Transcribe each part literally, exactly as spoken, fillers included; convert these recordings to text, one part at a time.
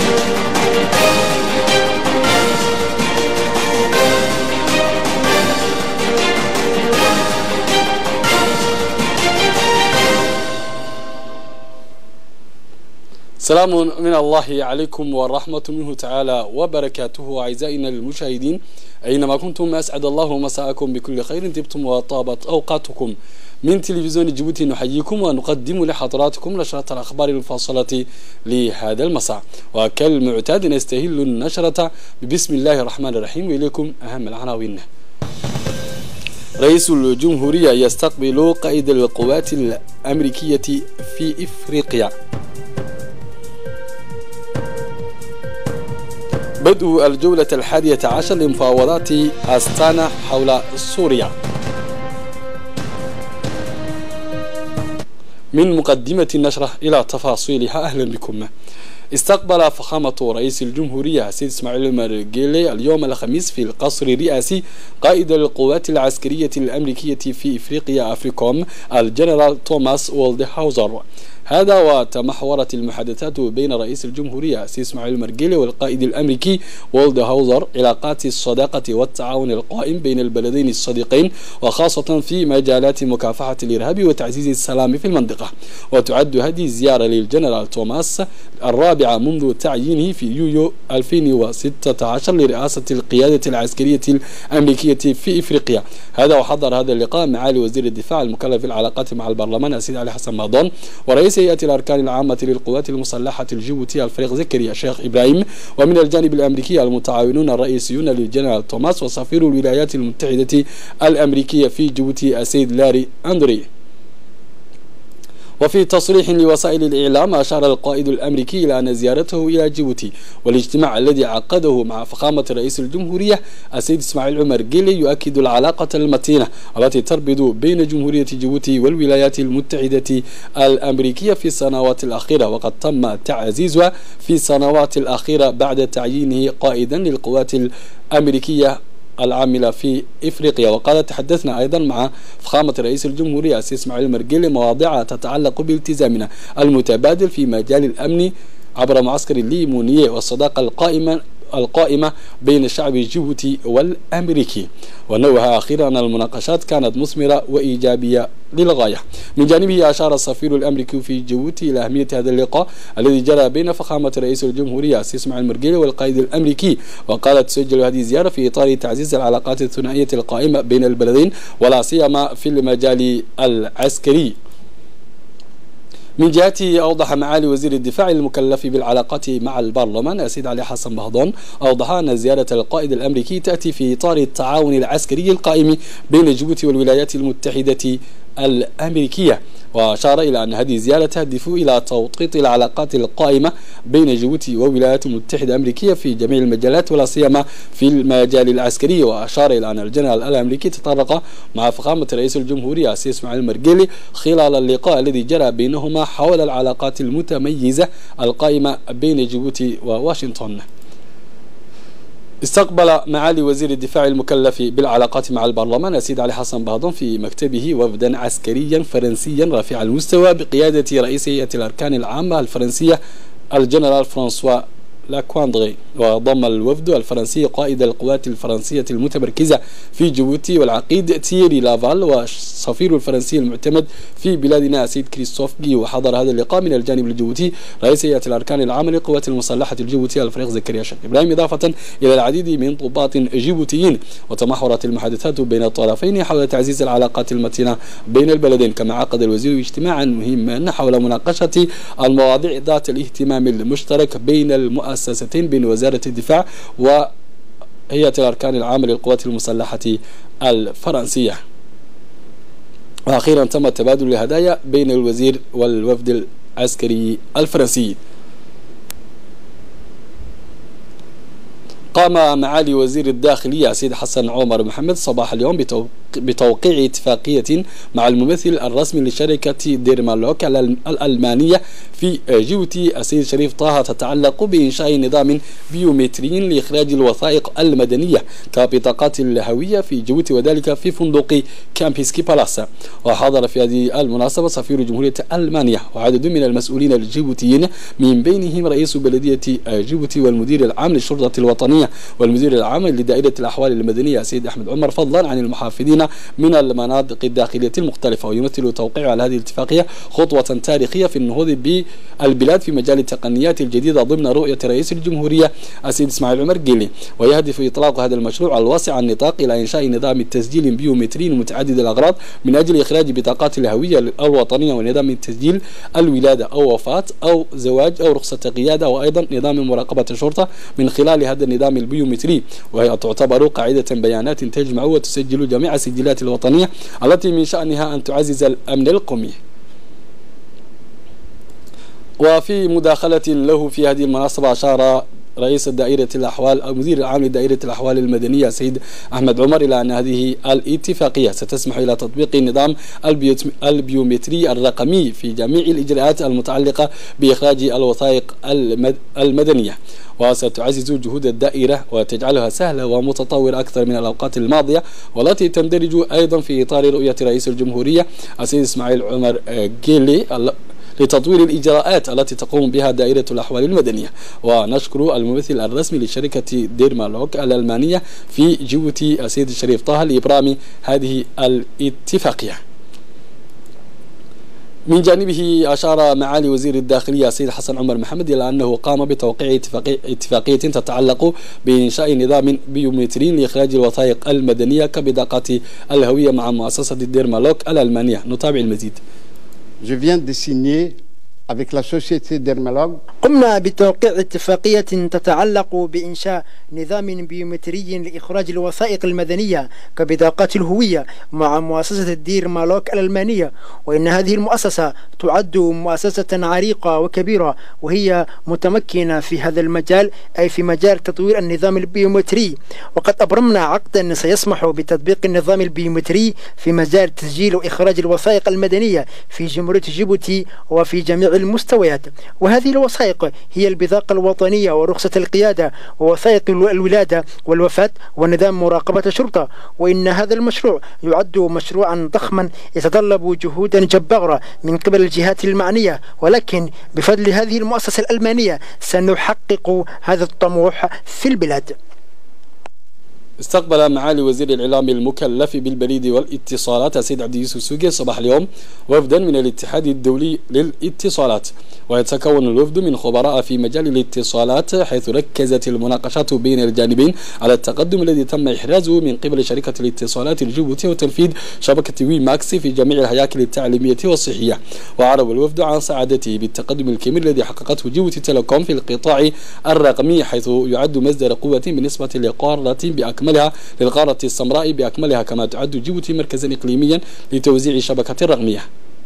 سلام من الله عليكم ورحمة منه تعالى وبركاته أعزائنا المشاهدين أينما كنتم أسعد الله مساءكم بكل خير طبتم وطابت أوقاتكم. من تلفزيون جيبوتي نحييكم ونقدم لحضراتكم نشرة الأخبار المفصلة لهذا المساء، وكالمعتاد نستهل النشرة بسم الله الرحمن الرحيم وإليكم أهم العناوين. رئيس الجمهورية يستقبل قائد القوات الأمريكية في إفريقيا. بدء الجولة الحادية عشر لمفاوضات أستانا حول سوريا. من مقدمة النشرة إلى تفاصيلها، أهلا بكم. استقبل فخامة رئيس الجمهورية سيد إسماعيل مرجيلي اليوم الخميس في القصر الرئاسي قائد القوات العسكرية الأمريكية في إفريقيا أفريكوم الجنرال توماس والدهاوزر. هذا وتمحورت المحادثات بين رئيس الجمهورية سيد إسماعيل مرجيلي والقائد الأمريكي والدهاوزر علاقات الصداقة والتعاون القائم بين البلدين الصديقين، وخاصة في مجالات مكافحة الإرهاب وتعزيز السلام في المنطقة. وتعد هذه الزيارة للجنرال توماس الرابعة منذ تعيينه في يوليو ألفين وستة عشر لرئاسة القيادة العسكرية الأمريكية في إفريقيا. هذا وحضر هذا اللقاء معالي وزير الدفاع المكلف بالعلاقات مع البرلمان السيد علي حسن بهضون، ورئيس هيئة الأركان العامة للقوات المسلحة الجيبوتية الفريق زكريا شيخ إبراهيم، ومن الجانب الأمريكي المتعاونون الرئيسيون للجنرال توماس وسفير الولايات المتحدة الأمريكية في جيبوتي السيد لاري أندري. وفي تصريح لوسائل الإعلام أشار القائد الأمريكي إلى أن زيارته إلى جيبوتي والاجتماع الذي عقده مع فخامة رئيس الجمهورية السيد إسماعيل مرجيلي يؤكد العلاقة المتينة التي تربط بين جمهورية جيبوتي والولايات المتحدة الأمريكية في السنوات الأخيرة، وقد تم تعزيزها في السنوات الأخيرة بعد تعيينه قائدا للقوات الأمريكية العاملة في إفريقيا. وقال تحدثنا أيضا مع فخامة رئيس الجمهورية السيد إسماعيل مرجيلي مواضيع تتعلق بالتزامنا المتبادل في مجال الأمن عبر معسكر الليمونية والصداقة القائمة القائمة بين الشعب الجيبوتي والأمريكي. ونوه أخيرا أن المناقشات كانت مثمرة وإيجابية للغاية. من جانبه أشار السفير الأمريكي في جيبوتي إلى أهمية هذا اللقاء الذي جرى بين فخامة رئيس الجمهورية السيد إسماعيل مرجيلي والقائد الأمريكي، وقالت تسجل هذه الزيارة في إطار تعزيز العلاقات الثنائية القائمة بين البلدين ولا سيما في المجال العسكري. من جهته أوضح معالي وزير الدفاع المكلف بالعلاقات مع البرلمان السيد علي حسن بهضون أوضح أن زيارة القائد الأمريكي تأتي في إطار التعاون العسكري القائم بين جيبوتي والولايات المتحدة الأمريكية، وأشار إلى أن هذه الزيارة تهدف إلى توطيد العلاقات القائمة بين جيبوتي والولايات المتحدة الأمريكية في جميع المجالات ولا سيما في المجال العسكري. وأشار إلى أن الجنرال الأمريكي تطرق مع فخامة رئيس الجمهورية السيد إسماعيل مرجيلي خلال اللقاء الذي جرى بينهما حول العلاقات المتميزة القائمة بين جيبوتي وواشنطن. استقبل معالي وزير الدفاع المكلف بالعلاقات مع البرلمان السيد علي حسن بهضون في مكتبه وفدا عسكريا فرنسيا رفيع المستوى بقيادة رئيس هيئة الأركان العامة الفرنسية الجنرال فرانسوا لاكواندغي. وضم الوفد الفرنسي قائد القوات الفرنسية المتمركزة في جيبوتي والعقيد تييري لافال والسفير الفرنسي المعتمد في بلادنا سيد كريستوف جي. وحضر هذا اللقاء من الجانب الجيبوتي رئيس هيئة الأركان العامة للقوات المسلحة الجيبوتية الفريق زكريا شيخ إبراهيم، إضافة إلى العديد من ضباط جيبوتيين. وتمحورت المحادثات بين الطرفين حول تعزيز العلاقات المتينة بين البلدين، كما عقد الوزير اجتماعا مهما حول مناقشة المواضيع ذات الاهتمام المشترك بين المؤسستين بين وزارة الدفاع وهيئة الأركان العامة للقوات المسلحة الفرنسية. وأخيرا تم تبادل الهدايا بين الوزير والوفد العسكري الفرنسي. قام معالي وزير الداخلية سيد حسن عمر محمد صباح اليوم بتوقيع اتفاقية مع الممثل الرسمي لشركة ديرمالوك الألمانية في جيبوتي السيد شريف طه تتعلق بإنشاء نظام بيومتري لإخراج الوثائق المدنية كبطاقات الهوية في جيبوتي، وذلك في فندق كامبيسكي بالاس. وحضر في هذه المناسبة سفير جمهورية ألمانيا وعدد من المسؤولين الجيبوتيين من بينهم رئيس بلدية جيبوتي والمدير العام للشرطة الوطنية والمدير العام لدائرة الأحوال المدنية السيد أحمد عمر، فضلا عن المحافظين من المناطق الداخلية المختلفة. ويمثل توقيع على هذه الاتفاقية خطوة تاريخية في النهوض بالبلاد في مجال التقنيات الجديدة ضمن رؤية رئيس الجمهورية السيد إسماعيل عمر جيلي. ويهدف إطلاق هذا المشروع الواسع النطاق إلى إنشاء نظام تسجيل بيومتري متعدد الأغراض من أجل إخراج بطاقات الهوية الوطنية، ونظام تسجيل الولادة أو وفاة أو زواج أو رخصة قيادة، وأيضا نظام مراقبة الشرطة من خلال هذا النظام البيومتري. وهي تعتبر قاعدة بيانات تجمع وتسجل جميع السجلات الوطنية التي من شأنها أن تعزز الأمن القومي. وفي مداخلة له في هذه المناسبة أشار رئيس دائرة الأحوال أو مدير العام لدائرة الأحوال المدنية سيد أحمد عمر إلى أن هذه الاتفاقية ستسمح إلى تطبيق النظام البيومتري الرقمي في جميع الإجراءات المتعلقة بإخراج الوثائق المدنية، وستعزز جهود الدائرة وتجعلها سهلة ومتطورة أكثر من الأوقات الماضية، والتي تندرج أيضا في إطار رؤية رئيس الجمهورية السيد إسماعيل عمر جيلي لتطوير الإجراءات التي تقوم بها دائرة الأحوال المدنية. ونشكر الممثل الرسمي لشركة ديرمالوك الألمانية في جيبوتي السيد الشريف طه لإبرام هذه الاتفاقية. من جانبه أشار معالي وزير الداخلية السيد حسن عمر محمد إلى أنه قام بتوقيع اتفاقية تتعلق بإنشاء نظام بيومتري لإخراج الوثائق المدنية كبطاقات الهوية مع مؤسسة ديرمالوك الألمانية. نتابع المزيد. Je viens de signer avec la société Dermalog. قمنا بتوقيع اتفاقية تتعلق بإنشاء نظام بيومتري لإخراج الوثائق المدنية كبطاقات الهوية مع مؤسسة ديرمالوك الألمانية، وإن هذه المؤسسة تعد مؤسسة عريقة وكبيرة، وهي متمكنة في هذا المجال، أي في مجال تطوير النظام البيومتري. وقد أبرمنا عقدا سيسمح بتطبيق النظام البيومتري في مجال تسجيل وإخراج الوثائق المدنية في جمهورية جيبوتي وفي جميع المستويات. وهذه الوثائق هي البطاقة الوطنية ورخصة القيادة ووثائق الولادة والوفاة ونظام مراقبة الشرطة. وإن هذا المشروع يعد مشروعا ضخما يتطلب جهودا جبارة من قبل الجهات المعنية، ولكن بفضل هذه المؤسسة الألمانية سنحقق هذا الطموح في البلاد. استقبل معالي وزير الإعلام المكلف بالبريد والاتصالات السيد عبد يوسف سوقي صباح اليوم وفدا من الاتحاد الدولي للاتصالات، ويتكون الوفد من خبراء في مجال الاتصالات، حيث ركزت المناقشات بين الجانبين على التقدم الذي تم إحرازه من قبل شركة الاتصالات الجيبوتية وتنفيذ شبكة وي ماكس في جميع الهياكل التعليمية والصحية. وعرب الوفد عن سعادته بالتقدم الكبير الذي حققته جيبوتي تيليكوم في القطاع الرقمي، حيث يعد مصدر قوة بالنسبة لقارة بأكملها للقارة السمراء بأكملها، كما تعد جيبوتي مركزا إقليميا لتوزيع شبكة رقمية.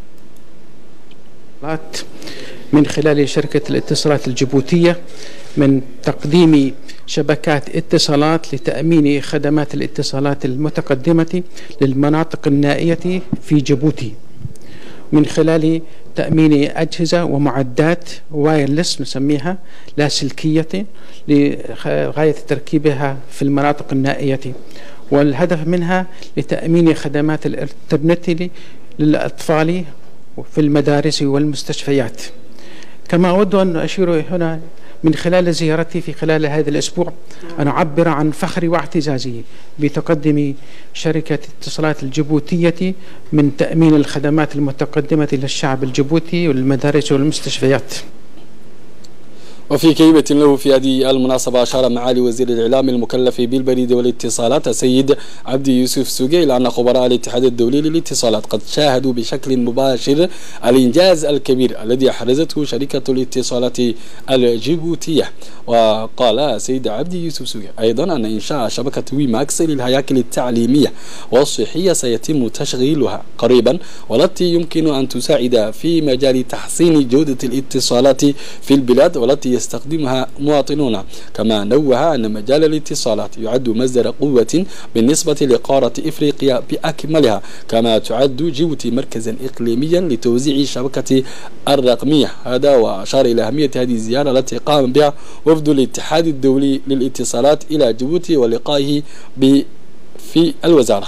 من خلال شركة الاتصالات الجيبوتية من تقديم شبكات اتصالات لتأمين خدمات الاتصالات المتقدمة للمناطق النائية في جيبوتي، من خلال تأمين أجهزة ومعدات وايرلس نسميها لاسلكية لغاية تركيبها في المناطق النائية، والهدف منها لتأمين خدمات الإنترنت للأطفال في المدارس والمستشفيات. كما أود أن أشير هنا من خلال زيارتي في خلال هذا الأسبوع أن أعبر عن فخري واعتزازي بتقدم شركة اتصالات الجيبوتية من تأمين الخدمات المتقدمة للشعب الجيبوتي والمدارس والمستشفيات. وفي كلمة له في هذه المناسبة أشار معالي وزير الإعلام المكلف بالبريد والاتصالات السيد عبد يوسف سوقي إلى أن خبراء الاتحاد الدولي للاتصالات قد شاهدوا بشكل مباشر الإنجاز الكبير الذي أحرزته شركة الاتصالات الجيبوتية. وقال السيد عبد يوسف سوقي أيضا أن إنشاء شبكة وي ماكس للهياكل التعليمية والصحية سيتم تشغيلها قريبا، والتي يمكن أن تساعد في مجال تحسين جودة الاتصالات في البلاد، والتي يستخدمها مواطنون. كما نوه أن مجال الاتصالات يعد مصدر قوة بالنسبة لقارة إفريقيا بأكملها، كما تعد جيبوتي مركزا إقليميا لتوزيع شبكة الرقمية. هذا وأشار إلى أهمية هذه الزيارة التي قام بها وفد الاتحاد الدولي للاتصالات إلى جيبوتي ولقائه في الوزارة.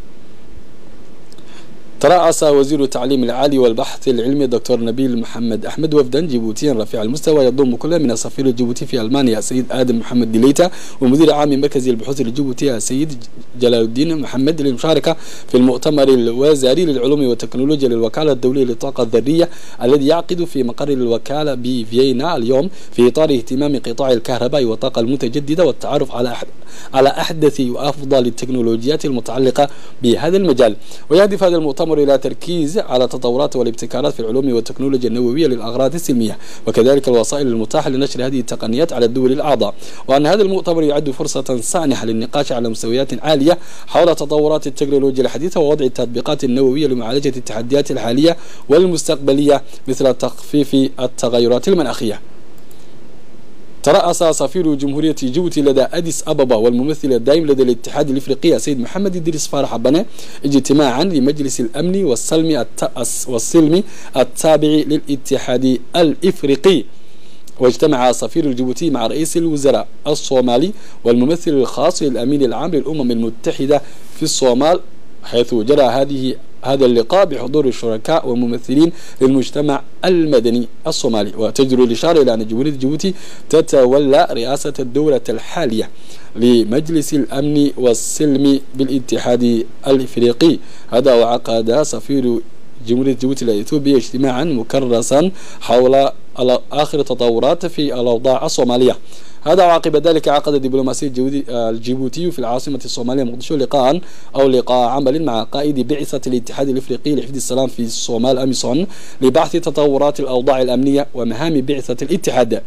ترأس وزير التعليم العالي والبحث العلمي الدكتور نبيل محمد أحمد وفدا جيبوتيا رفيع المستوى يضم كل من السفير الجيبوتي في ألمانيا السيد آدم محمد ديليتا ومدير عام مركز البحوث الجيبوتي السيد جلال الدين محمد للمشاركة في المؤتمر الوزاري للعلوم والتكنولوجيا للوكالة الدولية للطاقة الذرية الذي يعقد في مقر الوكالة بفيينا اليوم في إطار اهتمام قطاع الكهرباء والطاقة المتجددة والتعرف على أحد على أحدث وأفضل التكنولوجيات المتعلقة بهذا المجال. ويهدف هذا المؤتمر إلى تركيز على التطورات والابتكارات في العلوم والتكنولوجيا النووية للأغراض السلمية وكذلك الوسائل المتاحة لنشر هذه التقنيات على الدول الأعضاء، وأن هذا المؤتمر يعد فرصة سانحة للنقاش على مستويات عالية حول تطورات التكنولوجيا الحديثة ووضع التطبيقات النووية لمعالجة التحديات الحالية والمستقبلية مثل تخفيف التغيرات المناخية. ترأس سفير جمهورية جيبوتي لدى أديس أبابا والممثل الدائم لدى الاتحاد الإفريقي السيد محمد إدريس فارح بني اجتماعا لمجلس الأمن والسلم والسلم التابع للاتحاد الإفريقي. واجتمع سفير الجيبوتي مع رئيس الوزراء الصومالي والممثل الخاص للأمين العام للأمم المتحدة في الصومال، حيث جرى هذه هذا اللقاء بحضور الشركاء وممثلين للمجتمع المدني الصومالي. وتجدر الإشارة إلى أن جمهورية جيبوتي تتولى رئاسة الدولة الحالية لمجلس الأمن والسلم بالاتحاد الإفريقي. هذا وعقد سفير جمهورية جيبوتي الإثيوبية اجتماعا مكرسا حول آخر التطورات في الأوضاع الصومالية. هذا وعقب ذلك عقد الدبلوماسي الجيبوتي في العاصمة الصومالية مقدشو لقاء أو لقاء عمل مع قائد بعثة الاتحاد الإفريقي لحفظ السلام في الصومال أميسون لبحث تطورات الأوضاع الأمنية ومهام بعثة الاتحاد.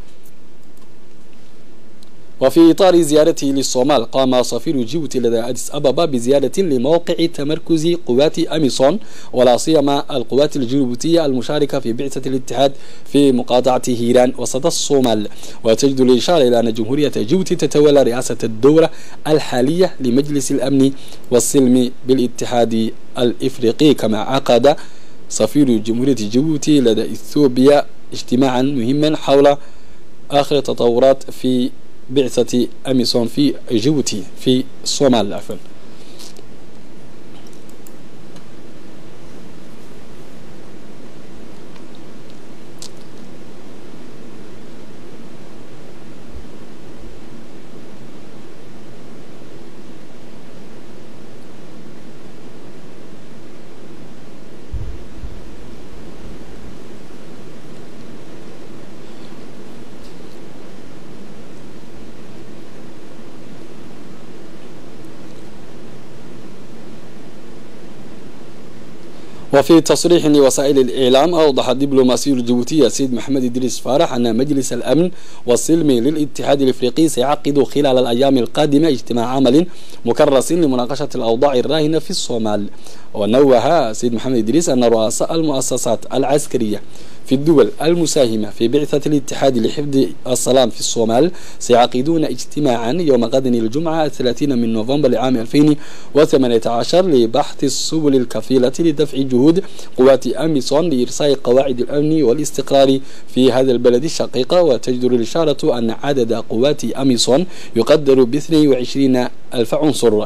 وفي إطار زيارته للصومال قام سفير جيبوتي لدى أديس أبابا بزيارة لموقع تمركز قوات أميسون ولا سيما القوات الجيبوتية المشاركة في بعثة الاتحاد في مقاطعة هيران وسط الصومال. وتجد الإشارة إلى أن جمهورية جيبوتي تتولى رئاسة الدورة الحالية لمجلس الأمن والسلم بالاتحاد الإفريقي. كما عقد سفير جمهورية جيبوتي لدى إثيوبيا اجتماعا مهما حول آخر التطورات في بعثة أميسون في جيبوتي في الصومال. عفوا. وفي تصريح لوسائل الإعلام أوضح الدبلوماسي الجيبوتي السيد محمد إدريس فارح أن مجلس الأمن والسلم للاتحاد الإفريقي سيعقد خلال الأيام القادمة اجتماع عمل مكرس لمناقشة الأوضاع الراهنة في الصومال. ونوه السيد محمد إدريس أن رؤساء المؤسسات العسكرية في الدول المساهمة في بعثة الاتحاد لحفظ السلام في الصومال سيعقدون اجتماعا يوم غد الجمعة الثلاثين من نوفمبر لعام ألفين وثمانية عشر لبحث السبل الكفيلة لدفع جهود قوات أميسون لإرساء قواعد الأمن والاستقرار في هذا البلد الشقيق. وتجدر الإشارة أن عدد قوات أميسون يقدر ب اثنين وعشرين ألف عنصر.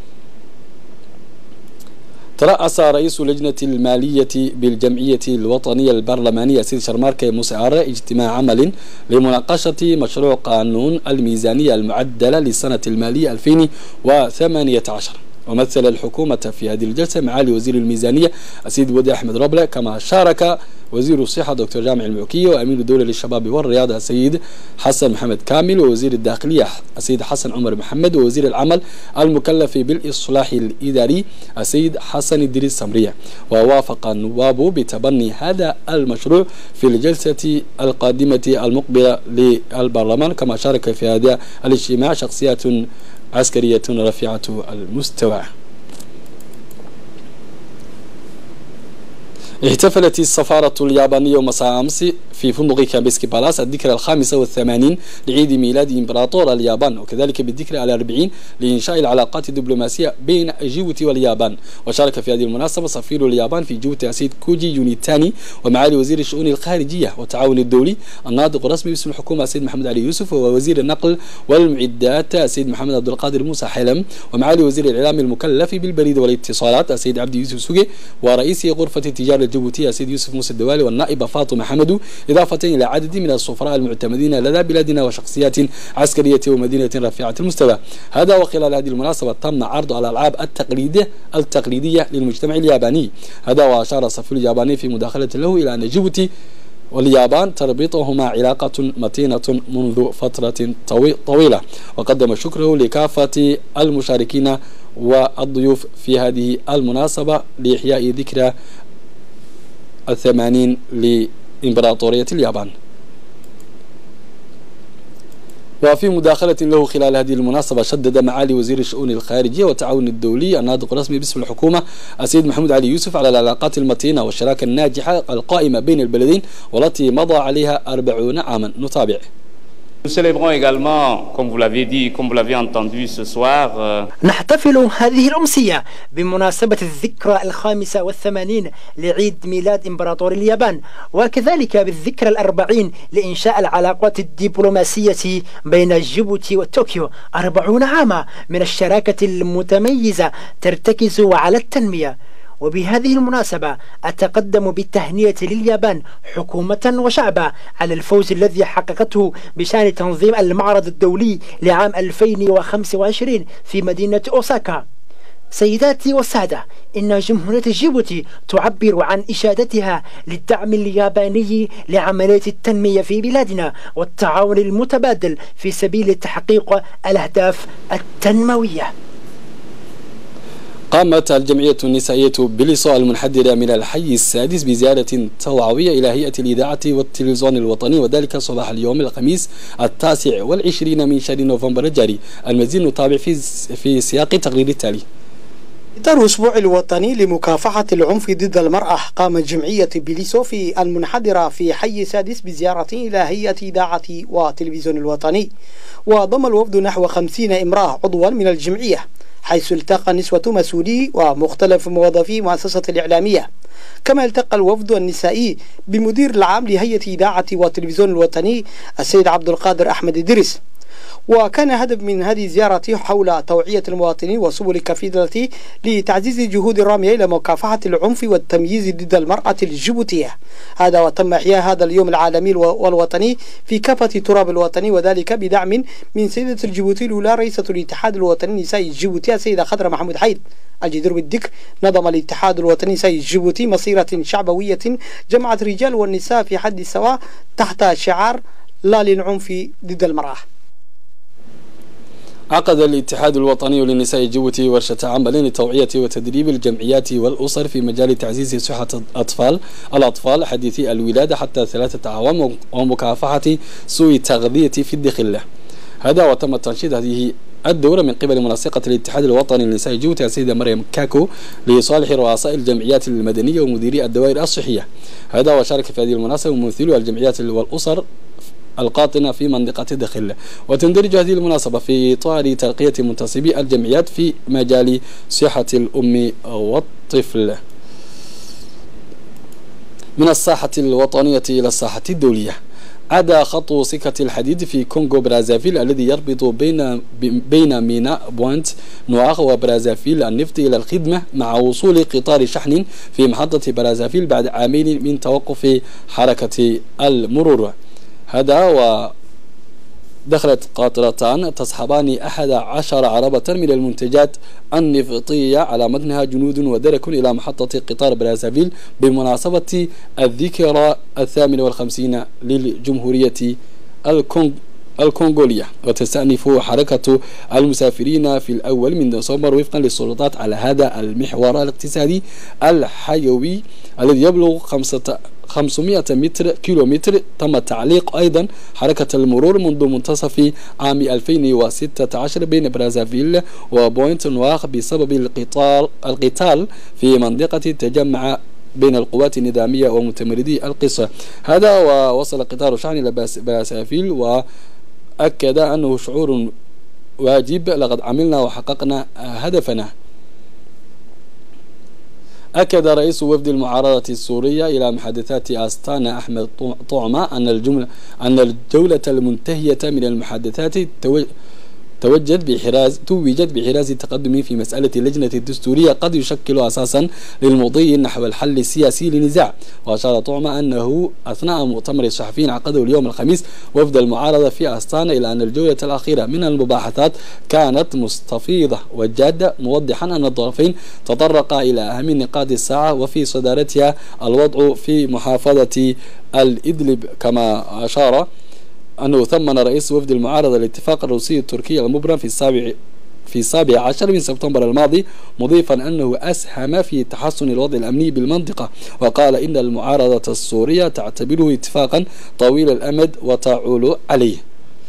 ترأس رئيس لجنة المالية بالجمعية الوطنية البرلمانية سيد شرماركة مسعر اجتماع عمل لمناقشة مشروع قانون الميزانية المعدلة للسنة المالية ألفين وثمانية عشر. ومثل الحكومة في هذه الجلسة معالي وزير الميزانية السيد ودي أحمد ربلة، كما شارك وزير الصحة دكتور جامع المعكية وأمين الدولة للشباب والرياضة السيد حسن محمد كامل ووزير الداخلية السيد حسن عمر محمد ووزير العمل المكلف بالإصلاح الإداري السيد حسن إدريس سمرية. ووافق النواب بتبني هذا المشروع في الجلسة القادمة المقبلة للبرلمان. كما شارك في هذا الاجتماع شخصيات عسكرية رفيعة المستوى. احتفلت السفارة اليابانية مساء أمس في فندق كامبسكي بالاس الذكرى الخامسة والثمانين لعيد ميلاد إمبراطور اليابان، وكذلك بالذكرى الأربعين لإنشاء العلاقات الدبلوماسية بين جيبوتي واليابان. وشارك في هذه المناسبة سفير اليابان في جيبوتي السيد كوجي يونيتاني، ومعالي وزير الشؤون الخارجية والتعاون الدولي الناطق الرسمي باسم الحكومة السيد محمد علي يوسف، ووزير النقل والمعدات السيد محمد عبد القادر موسى حلم، ومعالي وزير الإعلام المكلف بالبريد والاتصالات السيد عبد يوسف سوقي، ورئيس غرفة التجارة الجيبوتية السيد يوسف موسى الدوالي، والنائبة فاطمة حمدو، إضافة إلى عدد من السفراء المعتمدين لدى بلادنا وشخصيات عسكرية ومدينة رفيعة المستوى. هذا وخلال هذه المناسبة تم عرض الألعاب التقليدية التقليدية للمجتمع الياباني. هذا وأشار السفير الياباني في مداخلة له إلى أن جيبوتي واليابان تربطهما علاقة متينة منذ فترة طويلة، وقدم شكره لكافة المشاركين والضيوف في هذه المناسبة لإحياء ذكرى الثمانين لإمبراطورية اليابان. وفي مداخلة له خلال هذه المناسبة شدد معالي وزير الشؤون الخارجية والتعاون الدولي الناطق الرسمي باسم الحكومة السيد محمود علي يوسف على العلاقات المتينة والشراكة الناجحة القائمة بين البلدين والتي مضى عليها أربعون عاما. نتابع. Nous célébrons également, comme vous l'avez dit, comme vous l'avez entendu ce soir. نحتفل هذه الأمسية بمناسبة الذكرى الخامسة والثمانين لعيد ميلاد إمبراطور اليابان، وكذلك بالذكرى الأربعين لإنشاء العلاقات الدبلوماسية بين جيبوتي وطوكيو. أربعون عاما من الشراكة المتميزة ترتكز على التنمية. وبهذه المناسبة أتقدم بالتهنئة لليابان حكومة وشعبا على الفوز الذي حققته بشأن تنظيم المعرض الدولي لعام ألفين وخمسة وعشرين في مدينة أوساكا. سيداتي والسادة، إن جمهورية جيبوتي تعبر عن إشادتها للدعم الياباني لعملية التنمية في بلادنا والتعاون المتبادل في سبيل تحقيق الأهداف التنموية. قامت الجمعية النسائية بليسو المنحدرة من الحي السادس بزيارة توعوية إلى هيئة الإذاعة والتلفزيون الوطني، وذلك صباح اليوم الخميس التاسع والعشرين من شهر نوفمبر الجاري. المزيد نتابع في في سياق التقرير التالي. إطار الأسبوع الوطني لمكافحة العنف ضد المرأة، قامت جمعية بليسو في المنحدرة في حي سادس بزيارة إلى هيئة إذاعة وتلفزيون الوطني، وضم الوفد نحو خمسين امرأة عضوا من الجمعية، حيث التقى نسوة مسؤولي ومختلف موظفي مؤسسة الإعلامية. كما التقى الوفد النسائي بمدير العام لهيئة إذاعة وتلفزيون الوطني السيد عبد القادر أحمد إدريس. وكان هدف من هذه الزيارة حول توعية المواطنين وسبل كفيلة لتعزيز جهود الرامية إلى مكافحة العنف والتمييز ضد المرأة الجيبوتية. هذا وتم إحياء هذا اليوم العالمي والوطني في كافة تراب الوطني، وذلك بدعم من سيدة الجيبوتي الأولى رئيسة الاتحاد الوطني النسائي الجيبوتي السيدة خضرة محمود حيد. الجدير بالذكر نظم الاتحاد الوطني النسائي الجيبوتي مسيرة شعبوية جمعت الرجال والنساء في حد السواء تحت شعار لا للعنف ضد المرأة. عقد الاتحاد الوطني للنساء الجيبوتي ورشة عمل لتوعية وتدريب الجمعيات والأسر في مجال تعزيز صحة الأطفال الأطفال حديثي الولادة حتى ثلاثة أعوام ومكافحة سوء التغذية في الداخل. هذا وتم تنشيد هذه الدورة من قبل منسقة الاتحاد الوطني للنساء الجيبوتي السيدة مريم كاكو لصالح رؤساء الجمعيات المدنية ومديري الدوائر الصحية. هذا وشارك في هذه المناسبة ممثلو الجمعيات والأسر القاطنة في منطقة الداخل. وتندرج هذه المناسبة في إطار ترقية منتسبي الجمعيات في مجال صحة الأم والطفل من الساحة الوطنية إلى الساحة الدولية. عاد خط سكة الحديد في كونغو برازافيل الذي يربط بين بين ميناء بوينت نواغ وبرازافيل النفط إلى الخدمة مع وصول قطار شحن في محطة برازافيل بعد عامين من توقف حركة المرور. هذا ودخلت قاطرتان تصحبان أحد عشر عربة من المنتجات النفطية على متنها جنود ودرك إلى محطة قطار برازافيل بمناسبة الذكرى الثامنة والخمسين للجمهورية الكونغ الكونغولية. وتستأنف حركة المسافرين في الأول من ديسمبر وفقا للسلطات على هذا المحور الاقتصادي الحيوي الذي يبلغ خمسة خمسمائة متر كيلومتر. تم تعليق أيضا حركة المرور منذ منتصف عام ألفين وستة عشر بين برازافيل وبوينت نواغ بسبب القتال القتال في منطقة تجمع بين القوات النظامية ومتمردي القصة. هذا ووصل قطار شحن إلى باسافيل وأكد أنه شعور واجب، لقد عملنا وحققنا هدفنا. أكد رئيس وفد المعارضة السورية إلى محادثات أستانا أحمد طعمة أن الجملة أن الجولة المنتهية من المحادثات توجد بحراز توجت بحراز التقدم في مسألة اللجنة الدستورية قد يشكل أساسا للمضي نحو الحل السياسي للنزاع. وأشار طعمة أنه أثناء مؤتمر الصحفيين عقده اليوم الخميس وفد المعارضة في أستانا إلى أن الجولة الأخيرة من المباحثات كانت مستفيضة وجادة، موضحا أن الطرفين تطرقا إلى أهم نقاط الساعة وفي صدارتها الوضع في محافظة الإدلب. كما أشار أنه ثمن رئيس وفد المعارضة الاتفاق الروسي التركي المبرم في السابع في السابع عشر من سبتمبر الماضي، مضيفا أنه أسهم في تحسن الوضع الأمني بالمنطقة، وقال إن المعارضة السورية تعتبره اتفاقا طويل الأمد وتعول عليه.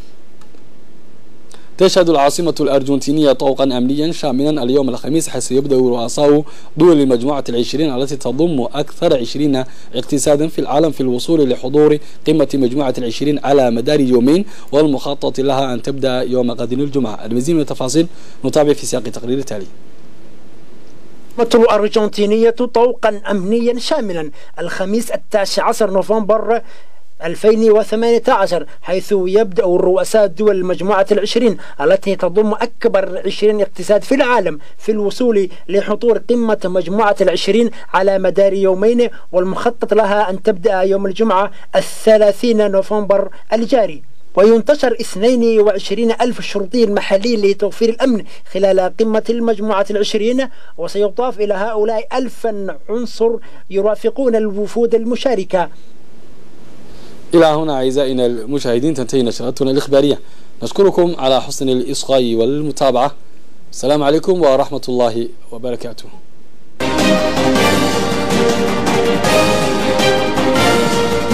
تشهد العاصمة الأرجنتينية طوقا أمنيا شاملا اليوم الخميس، حيث يبدأ رؤساء دول المجموعة العشرين التي تضم أكثر عشرين اقتصادا في العالم في الوصول لحضور قمة مجموعة العشرين على مدار يومين، والمخطط لها أن تبدأ يوم غد الجمعة. المزيد من التفاصيل نتابع في سياق التقرير التالي. العاصمة الأرجنتينية طوقا أمنيا شاملا الخميس التاسع عشر نوفمبر ألفين وثمانية عشر، حيث يبدأ الرؤساء دول المجموعة العشرين التي تضم أكبر عشرين اقتصاد في العالم في الوصول لحضور قمة مجموعة العشرين على مدار يومين، والمخطط لها أن تبدأ يوم الجمعة الثلاثين نوفمبر الجاري. وينتشر اثنين وعشرين ألف شرطي محلي لتوفير الأمن خلال قمة المجموعة العشرين، وسيضاف إلى هؤلاء ألفا عنصر يرافقون الوفود المشاركة. إلى هنا أعزائنا المشاهدين تنتهي نشرتنا الإخبارية، نشكركم على حسن الإصغاء والمتابعة. السلام عليكم ورحمة الله وبركاته.